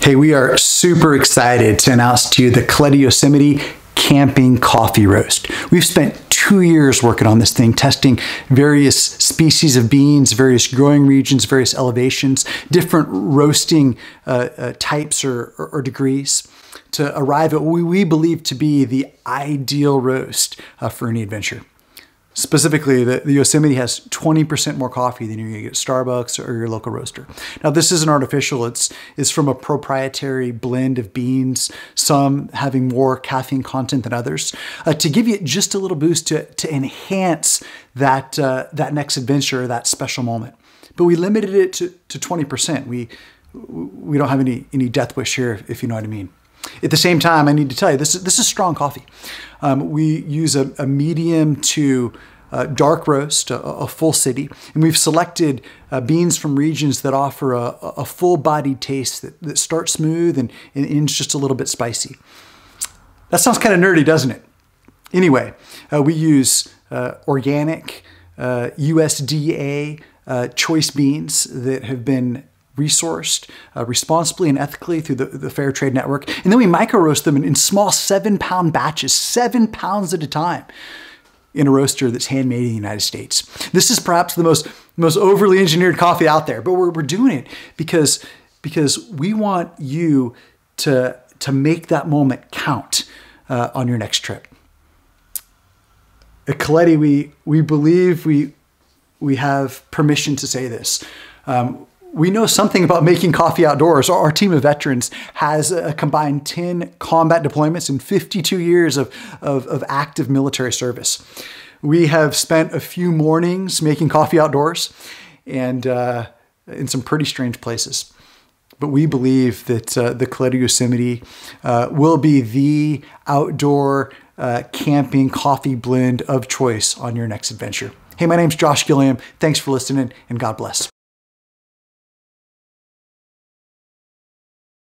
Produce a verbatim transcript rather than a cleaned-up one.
Hey, we are super excited to announce to you the COLETTI Yosemite Camping Coffee Roast. We've spent two years working on this thing, testing various species of beans, various growing regions, various elevations, different roasting uh, uh, types or, or, or degrees to arrive at what we believe to be the ideal roast uh, for any adventure. Specifically, the, the Yosemite has twenty percent more coffee than you're gonna get at Starbucks or your local roaster. Now, this isn't artificial. It's, it's from a proprietary blend of beans, some having more caffeine content than others, uh, to give you just a little boost to, to enhance that, uh, that next adventure, that special moment. But we limited it to, to twenty percent. We, we don't have any, any death wish here, if you know what I mean. At the same time, I need to tell you, this is, this is strong coffee. Um, we use a, a medium to uh, dark roast, a, a full city, and we've selected uh, beans from regions that offer a, a full-bodied taste that, that starts smooth and, and ends just a little bit spicy. That sounds kind of nerdy, doesn't it? Anyway, uh, we use uh, organic uh, U S D A uh, choice beans that have been resourced uh, responsibly and ethically through the, the Fair Trade Network. And then we micro roast them in, in small seven pound batches, seven pounds at a time in a roaster that's handmade in the United States. This is perhaps the most, most overly engineered coffee out there, but we're, we're doing it because, because we want you to, to make that moment count uh, on your next trip. At COLETTI, we, we believe we, we have permission to say this. Um, We know something about making coffee outdoors. Our team of veterans has a combined ten combat deployments and fifty-two years of, of, of active military service. We have spent a few mornings making coffee outdoors and uh, in some pretty strange places. But we believe that uh, the COLETTI Yosemite uh, will be the outdoor uh, camping coffee blend of choice on your next adventure. Hey, my name's Josh Gilliam. Thanks for listening, and God bless.